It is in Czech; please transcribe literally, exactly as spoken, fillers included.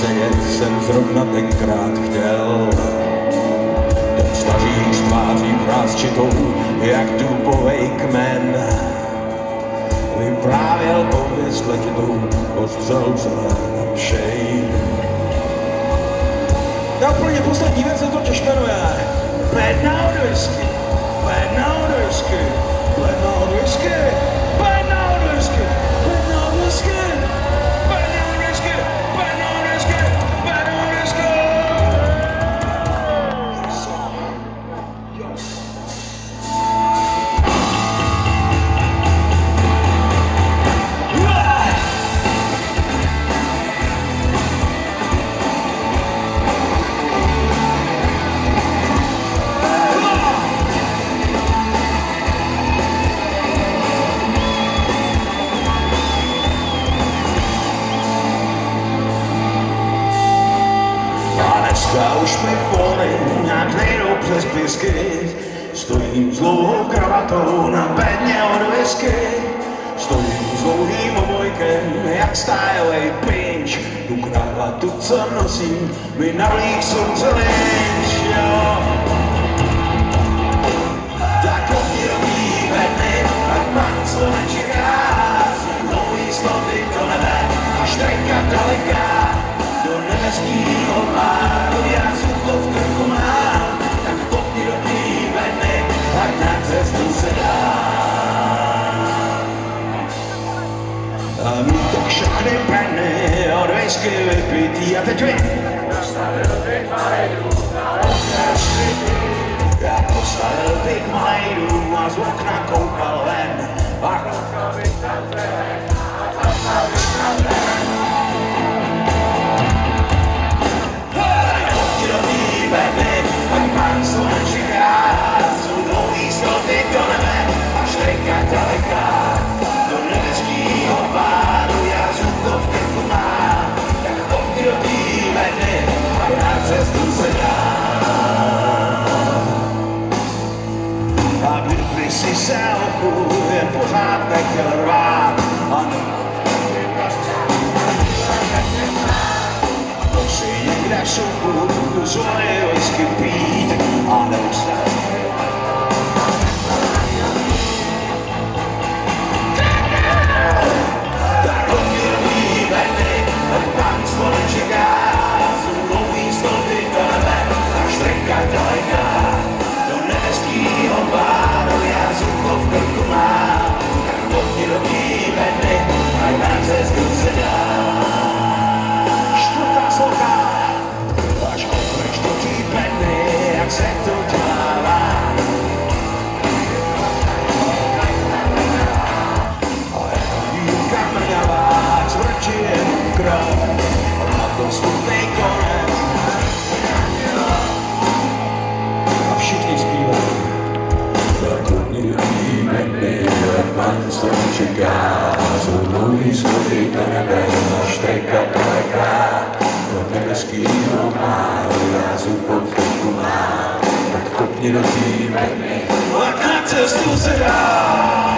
přejet jsem zrovna tenkrát chtěl. Ten stařík tváří vrásčitou, jak dupovej kmen. Vyprávěl pověst letnou o střelce všej. Ta úplně poslední věc se totiž jmenuje Bad Now Whisky, Bad Now Whisky, Bad Now Whisky, Bad Now Whisky, Bad Now Whisky, Bad Now Whisky, Bad Now Whisky, Bad Now Whisky. Já už mi voli nějak nejdou přes písky, stojím s dlouhou kravatou na bedně od whisky. Stojím s dlouhým obojkem, jak stylovej pinch. Tu kravatu, co nosím, mi navlík slunce lynč, jo. Tak oddělí bedny, ať pan co nečeká. Dlouhý sloty do nebe, až trenka daleká. Do nebeskýho páru já sucho v krku mám, tak kopni do tý bedny, ať na cestu se dá. A mít to všechny penny od whisky vypitý a teď vy. Postavil bych majdu na okna švitý. Já postavil bych majdu a z okna koukal ven. A koukal bych tam ven, a koukal bych tam ven. Ať pán slunečka, jsou dlouhý sloty do nebe, až trenka daleká. Do nebeskýho páru já zůko v krku mám, tak kopni do tý bedny, ať na cestu se dá. A kdyby si se oku jen pořád nechtěl rvát, to si někde šupu svoje whisky pít a neustat. Tak oddělí bedny, ať pán slunečka, jsou dlouhý sloty do nebe, až trenka daleká. Do nebeskýho páru já sucho v krku mám, tak oddělí bedny, ať na cestu se dá. Čtvrtá sloka, až otrč do tý bedny, jak se to dává. A jako dívka mrňavá, cvrčí jen krok, a to smutný konec. A všichni zpívají. Tak kopni do tý bedny, jak pan slunečka, jsou dlouhý sloty do nebe, až trenka daleká. Do nebeskýho páru já zůko v krku mám, tak kopni do tý bedny, ať na cestu se dá.